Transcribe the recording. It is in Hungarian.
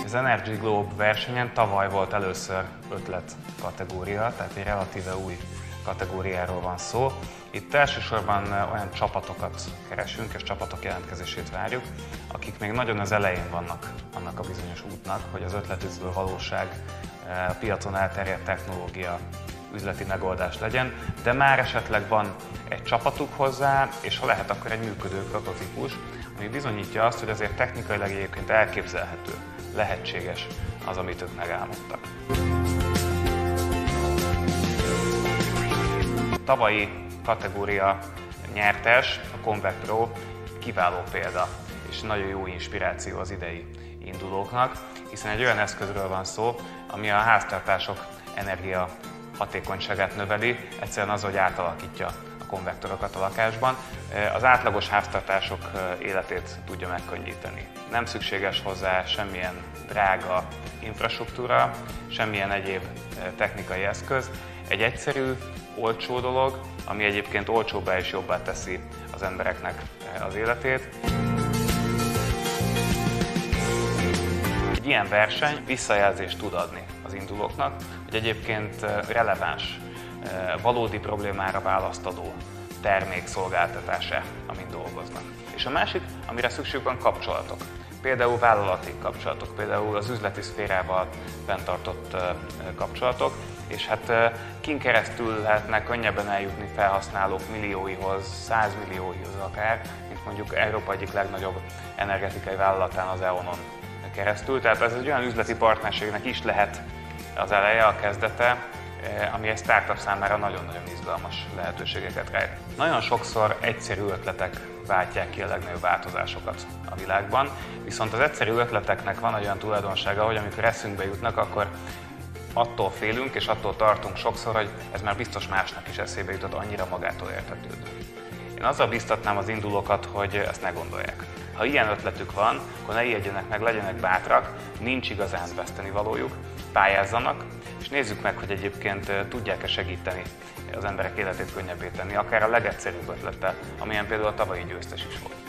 Az Energy Globe versenyen tavaly volt először ötlet kategória, tehát egy relatíve új kategóriáról van szó. Itt elsősorban olyan csapatokat keresünk, és csapatok jelentkezését várjuk, akik még nagyon az elején vannak annak a bizonyos útnak, hogy az ötletükből valóság, a piacon elterjedt technológia, üzleti megoldás legyen, de már esetleg van egy csapatuk hozzá, és ha lehet, akkor egy működő prototípus, ami bizonyítja azt, hogy azért technikailag egyébként elképzelhető, lehetséges az, amit ők megálmodtak. A tavalyi kategória nyertes, a Convectro kiváló példa, és nagyon jó inspiráció az idei indulóknak, hiszen egy olyan eszközről van szó, ami a háztartások energia hatékonyságát növeli, egyszerűen az, hogy átalakítja a konvektorokat a lakásban. Az átlagos háztartások életét tudja megkönnyíteni. Nem szükséges hozzá semmilyen drága infrastruktúra, semmilyen egyéb technikai eszköz. Egy egyszerű, olcsó dolog, ami egyébként olcsóbbá és jobbá teszi az embereknek az életét. Egy ilyen verseny visszajelzést tud adni az indulóknak, hogy egyébként releváns, valódi problémára választ adó termék-szolgáltatás-e, amin dolgoznak. És a másik, amire szükség van, kapcsolatok. Például vállalati kapcsolatok, például az üzleti szférával fenntartott kapcsolatok, és hát kin keresztül lehetne könnyebben eljutni felhasználók millióihoz, 100 millióihoz akár, mint mondjuk Európa egyik legnagyobb energetikai vállalatán, az E.ON-on keresztül. Tehát ez egy olyan üzleti partnerségnek is lehet az eleje, a kezdete, ami egy startup számára nagyon-nagyon izgalmas lehetőségeket rejt. Nagyon sokszor egyszerű ötletek váltják ki a legnagyobb változásokat a világban, viszont az egyszerű ötleteknek van egy olyan tulajdonsága, hogy amikor eszünkbe jutnak, akkor attól félünk és attól tartunk sokszor, hogy ez már biztos másnak is eszébe jutott, annyira magától értetődő. Én azzal biztatnám az indulókat, hogy ezt ne gondolják. Ha ilyen ötletük van, akkor ne ijedjenek meg, legyenek bátrak, nincs igazán vesztenivalójuk, pályázzanak, és nézzük meg, hogy egyébként tudják-e segíteni az emberek életét könnyebbé tenni, akár a legegyszerűbb ötlettel, amilyen például a tavalyi győztes is volt.